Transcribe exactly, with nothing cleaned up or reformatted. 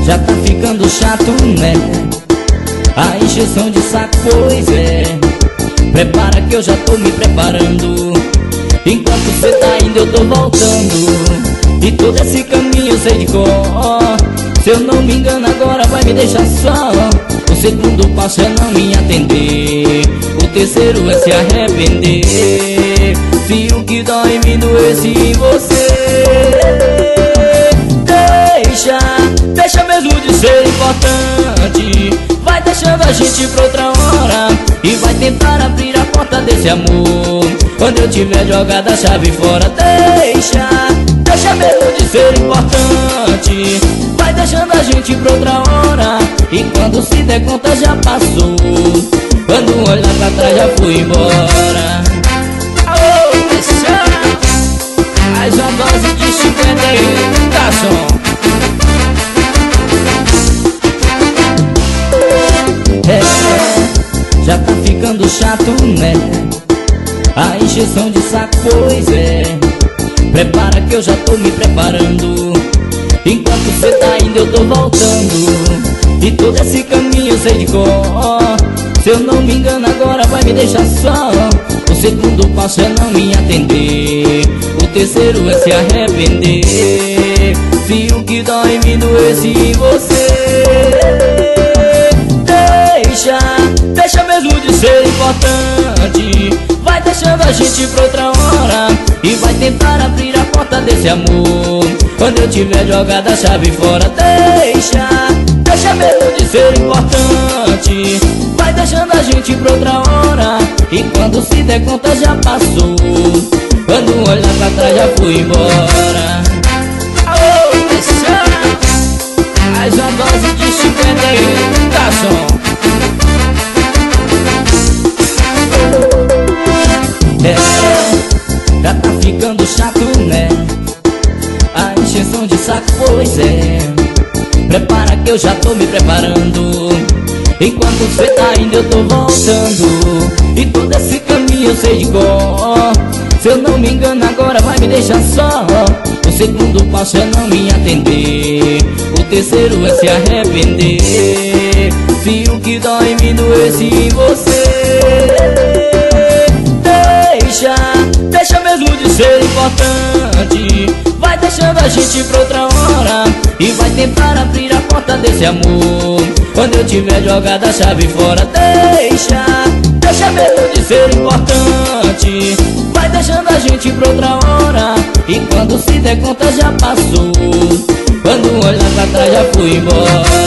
Já tá ficando chato, né? A encheção de saco, pois é. Prepara que eu já tô me preparando. Enquanto cê tá indo eu tô voltando. E todo esse caminho eu sei de cor. Se eu não me engano agora vai me deixar só. O segundo passo é não me atender. O terceiro é se arrepender. Se o que dói me doesse em você, Deixa, deixa mesmo de ser importante. Vai deixando a gente pra outra hora. E vai tentar abrir a porta desse amor quando eu tiver jogado a chave fora. Deixa, deixa mesmo de ser importante. Vai deixando a gente pra outra hora. E quando se der conta já passou. Quando olhar pra trás já fui embora. Aô, deixa. Mais uma dose de cinquenta aí, garçom. É, já tá ficando chato, né? A encheção de saco, pois é. Prepara que eu já tô me preparando. Enquanto cê tá indo eu tô voltando. E todo esse caminho eu sei de cor. Se eu não me engano agora vai me deixar só. O segundo passo é não me atender. O terceiro é se arrepender. Se o que dói me doesse em você, Deixa, deixa mesmo de ser importante. Vai deixando a gente pra outra hora. E vai tentar abrir a porta desse amor quando eu tiver jogado a chave fora. Deixa, deixa mesmo de ser importante. Vai deixando a gente pra outra hora. E quando se der conta já passou. Quando olhar pra trás já fui embora. Aô, deixa. Mais uma dose de cinquenta aí, garçom. É, já tá ficando chato, né? A encheção de saco, pois é. Prepara que eu já tô me preparando. Enquanto cê tá indo eu tô voltando. E todo esse caminho eu sei de cor. Se eu não me engano agora vai me deixar só. O segundo passo é não me atender. O terceiro é se arrepender. Se o que dói me doesse em você, Deixa, deixa mesmo de ser importante. Vai deixando a gente pra outra hora. E vai tentar abrir a porta desse amor quando eu tiver jogado a chave fora. Deixa, deixa mesmo de ser importante. Vai deixando a gente pra outra hora. E quando se der conta já passou. Quando olhar pra trás já fui embora.